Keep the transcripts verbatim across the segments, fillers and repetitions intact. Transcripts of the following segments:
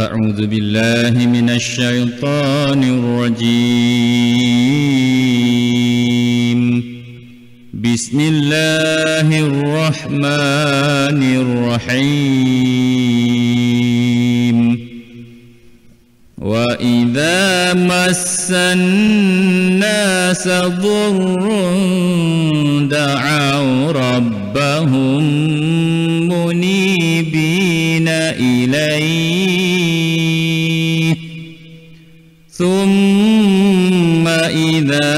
أعوذ بالله من الشيطان الرجيم. بسم الله الرحمن الرحيم. وإذا مس الناس ضر دعوا ربهم منيبين إليه ثم إذا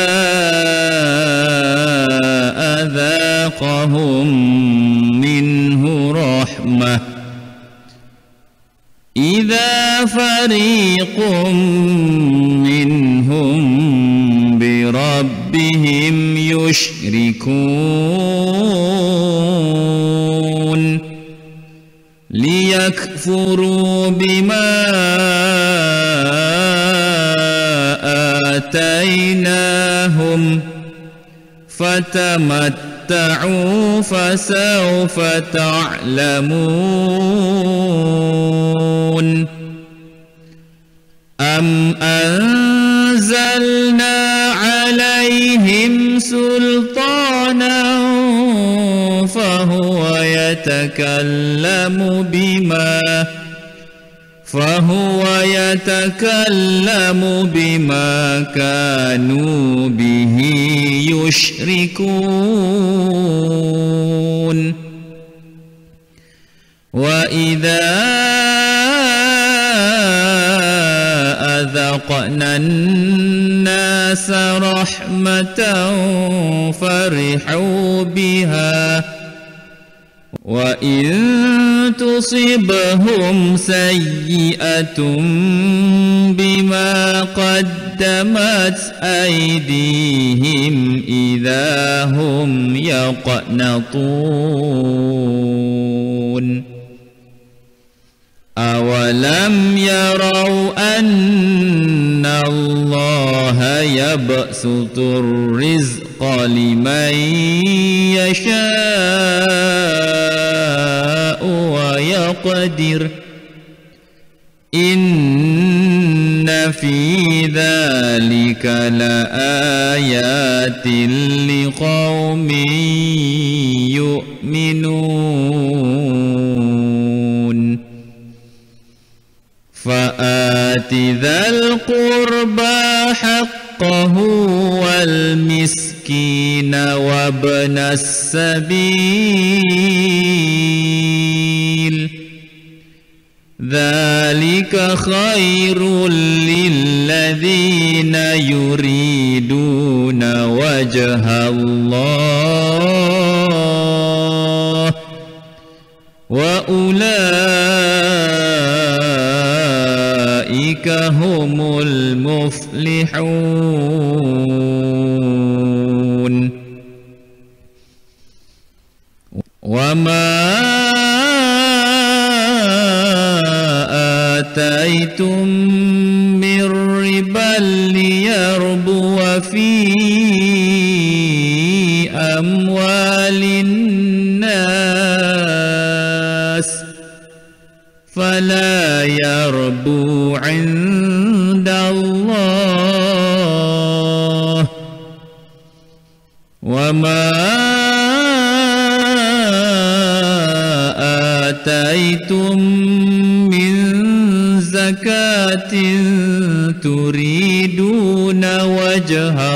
أذاقهم منه رحمة إذا فريق منهم بربهم يشركون ليكفروا بما آتيناهم فتمتعوا فسوف تعلمون. أم أنزلنا عليهم سلطانا فهو يتكلم بما فهو يتكلم بما كانوا به يشركون. وإذا أذقنا الناس رحمة فرحوا بها وإن تصبهم سيئة بما قدمت أيديهم إذا هم يقنطون. أولم يروا أن الله يبسط الرزق لمن يشاء ويقدر إن في ذلك لآيات لقوم يؤمنون. فآت ذا القربى حقه والمسكين وابن السبيل ذلك خير للذين يريدون وجه الله وأولئك هم المفلحون. وما آتيتم من ربا ليربو في أموال الناس فلا يربو عند الله. وما آتيتم من زكاة تريدون وجه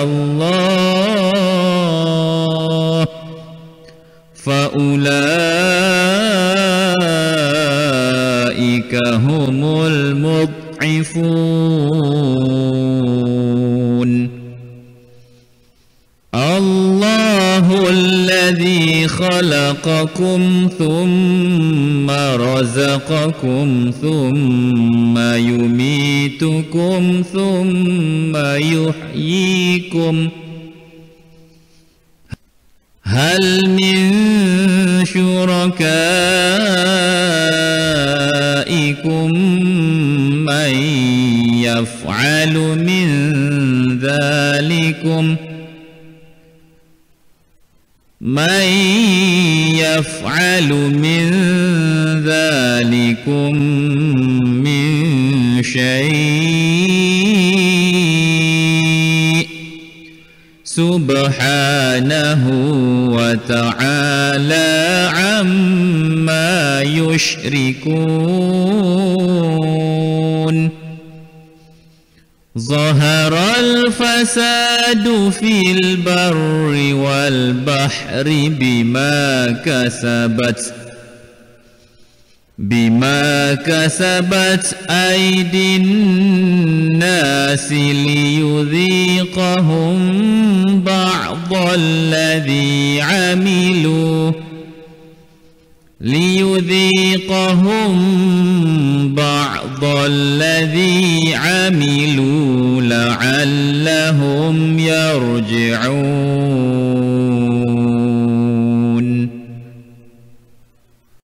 الله فأولئك هم المضعفون. الله الذي خلقكم ثم رزقكم ثم يميتكم ثم يحييكم هل من شركائكم من يفعل من ذلكم من يفعل من ذلكم من شيء سبحانه وتعالى عما يشركون ظهر الفساد في البر والبحر بما كسبت بما كسبت أيدي الناس ليذيقهم بعض الذي عملوا ليذيقهم بعض الذي عملوا لعلهم يرجعون